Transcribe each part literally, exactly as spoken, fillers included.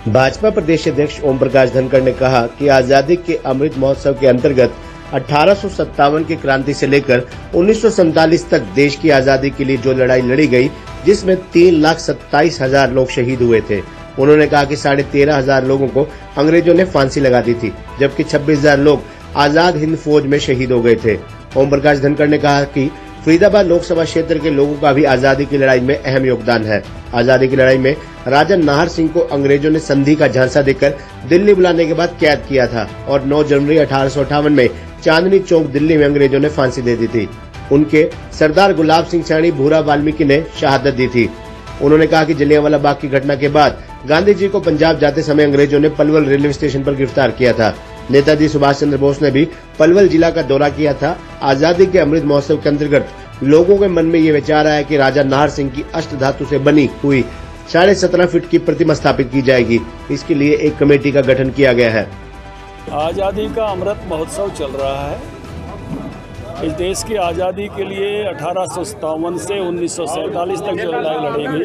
भाजपा प्रदेश अध्यक्ष ओम प्रकाश धनखड़ ने कहा कि आजादी के अमृत महोत्सव के अंतर्गत अठारह सौ सत्तावन की क्रांति से लेकर उन्नीस सौ सैंतालीस तक देश की आजादी के लिए जो लड़ाई लड़ी गई, जिसमें तीन लाख सत्ताईस हजार लोग शहीद हुए थे। उन्होंने कहा कि साढ़े तेरह हजार लोगों को अंग्रेजों ने फांसी लगा दी थी, जबकि छब्बीस हजार लोग आजाद हिंद फौज में शहीद हो गए थे। ओम प्रकाश धनखड़ ने कहा कि फरीदाबाद लोकसभा क्षेत्र के लोगों का भी आजादी की लड़ाई में अहम योगदान है। आजादी की लड़ाई में राजा नाहर सिंह को अंग्रेजों ने संधि का झांसा देकर दिल्ली बुलाने के बाद कैद किया था और नौ जनवरी अठारह सौ अट्ठावन में चांदनी चौक दिल्ली में अंग्रेजों ने फांसी दे दी थी। उनके सरदार गुलाब सिंह सैनी भूरा वाल्मीकि ने शहादत दी थी। उन्होंने कहा कि जलियांवाला बाग की घटना के बाद गांधी जी को पंजाब जाते समय अंग्रेजों ने पलवल रेलवे स्टेशन पर गिरफ्तार किया था। नेताजी सुभाष चंद्र बोस ने भी पलवल जिला का दौरा किया था। आजादी के अमृत महोत्सव के अंतर्गत लोगों के मन में ये विचार आया कि राजा नाहर सिंह की अष्ट धातु से बनी हुई साढ़े सत्रह फीट की प्रतिमा स्थापित की जाएगी। इसके लिए एक कमेटी का गठन किया गया है। आज़ादी का अमृत महोत्सव चल रहा है। इस देश की आज़ादी के लिए अठारह सौ सत्तावन से उन्नीस सौ सैंतालीस तक जो लड़ाई लड़ी गई,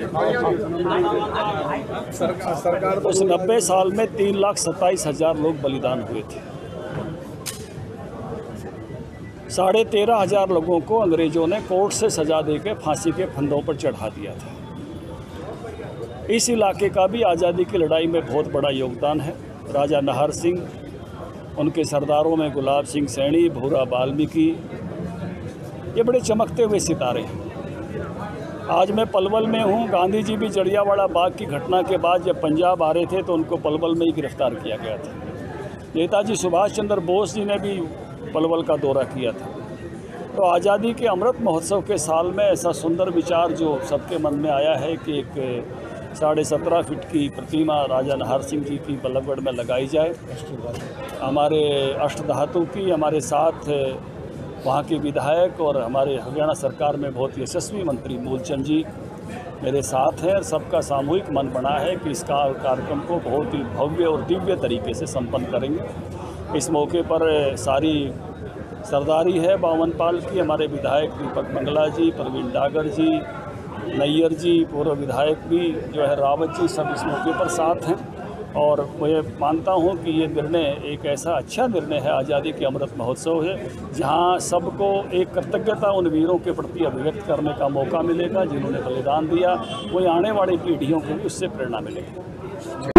उस नब्बे साल में तीन लाख सत्ताईस हजार लोग बलिदान हुए थे। साढ़े तेरह हजार लोगों को अंग्रेजों ने कोर्ट से सजा देकर फांसी के फंदों पर चढ़ा दिया था। इस इलाके का भी आज़ादी की लड़ाई में बहुत बड़ा योगदान है। राजा नाहर सिंह, उनके सरदारों में गुलाब सिंह सैनी, भूरा वाल्मीकि, ये बड़े चमकते हुए सितारे हैं। आज मैं पलवल में हूँ। गांधी जी भी जलियांवाला बाग की घटना के बाद जब पंजाब आ रहे थे तो उनको पलवल में ही गिरफ्तार किया गया था। नेताजी सुभाष चंद्र बोस जी ने भी पलवल का दौरा किया था। तो आज़ादी के अमृत महोत्सव के साल में ऐसा सुंदर विचार जो सबके मन में आया है कि एक साढ़े सत्रह फीट की प्रतिमा राजा नाहर सिंह जी की पलवगढ़ में लगाई जाए। हमारे अष्टधातु की, हमारे साथ वहाँ के विधायक और हमारे हरियाणा सरकार में बहुत यशस्वी मंत्री मूलचंद जी मेरे साथ हैं। सबका सामूहिक मन बना है कि इस कार्यक्रम को बहुत ही भव्य और दिव्य तरीके से संपन्न करेंगे। इस मौके पर सारी सरदारी है बावन पाल की। हमारे विधायक दीपक मंगला जी, प्रवीण डागर जी, नैयर जी, पूर्व विधायक भी जो है रावत जी, सब इस मौके पर साथ हैं। और मैं मानता हूं कि ये निर्णय एक ऐसा अच्छा निर्णय है, आज़ादी के अमृत महोत्सव है, जहां सबको एक कृतज्ञता उन वीरों के प्रति अभिव्यक्त करने का मौका मिलेगा जिन्होंने बलिदान दिया। वही आने वाली पीढ़ियों को भी उससे प्रेरणा मिलेगी।